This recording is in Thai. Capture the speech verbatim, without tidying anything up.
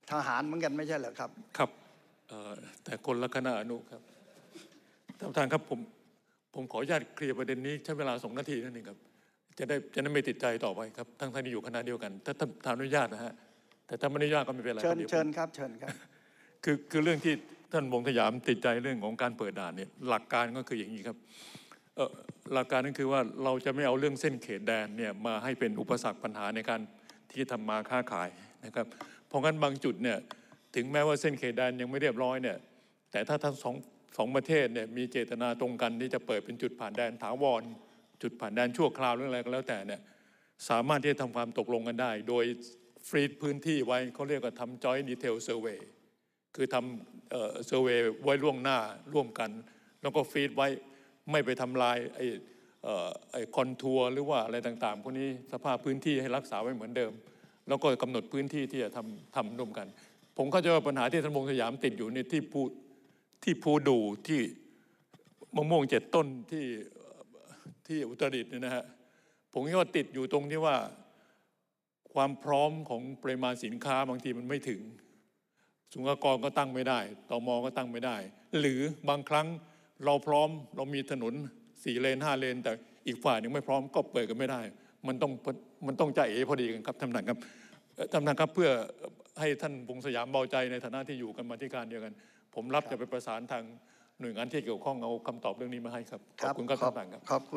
ทหารเหมือนกันไม่ใช่เหรอครับครับแต่คนละคณะอนุครับท่านประธานครับผมผมขออนุญาตเคลียร์ประเด็นนี้ใช้เวลาสองนาทีนั่นเองครับจะได้จะได้ไม่ติดใจต่อไปครับทั้งท่านที่อยู่คณะเดียวกันถ้าท่านทานอนุญาตนะฮะแต่ถ้าไม่อนุญาตก็ไม่เป็นไรเชิญเชิญครับเชิญครับคือคือเรื่องที่ท่านวงสยามติดใจเรื่องของการเปิดด่านเนี่ยหลักการก็คืออย่างนี้ครับเออหลักการนั่นคือว่าเราจะไม่เอาเรื่องเส้นเขตแดนเนี่ยมาให้เป็นอุปสรรคปัญหาในการที่ทำมาค้าขายนะครับเพราะงั้นบางจุดเนี่ยถึงแม้ว่าเส้นเขตแดนยังไม่เรียบร้อยเนี่ยแต่ถ้าทั้งสองสองประเทศเนี่ยมีเจตนาตรงกันที่จะเปิดเป็นจุดผ่านแดนถาวรจุดผ่านแดนชั่วคราวหรืออะไรก็แล้วแต่เนี่ยสามารถที่จะทำความตกลงกันได้โดยฟรีดพื้นที่ไว้เขาเรียกว่าทำ joint detail survey คือทำเอ่อ survey ไว้ล่วงหน้าร่วมกันแล้วก็ฟรีดไว้ไม่ไปทำลายไอ้เอ่อไอ้คอนทัวร์หรือว่าอะไรต่างๆพวกนี้สภาพพื้นที่ให้รักษาไว้เหมือนเดิมแล้วก็กำหนดพื้นที่ที่จะทำทำร่วมกันผมเข้าใจว่าปัญหาที่ท่านวงสยามติดอยู่ในที่พูที่ภูดูที่มะม่วงเจ็ดต้นที่ที่อุตรดิตถ์เนี่ยนะฮะผมคิดว่าติดอยู่ตรงที่ว่าความพร้อมของปริมาณสินค้าบางทีมันไม่ถึงศุลกากรก็ตั้งไม่ได้ตม.ก็ตั้งไม่ได้หรือบางครั้งเราพร้อมเรามีถนนสี่เลนห้าเลนแต่อีกฝ่ายหนึ่งไม่พร้อมก็เปิดกันไม่ได้มันต้องมันต้องใจเอ๋พอดีกันครับท่านประธานครับท่านประธานครับเพื่อให้ท่านวงสยามเบาใจในฐานะที่อยู่กันมาที่การเดียวกันผมรับจะไปประสานทางหน่วยงานที่เกี่ยวข้องเอาคำตอบเรื่องนี้มาให้ครับขอบคุณครับท่านประธานครับ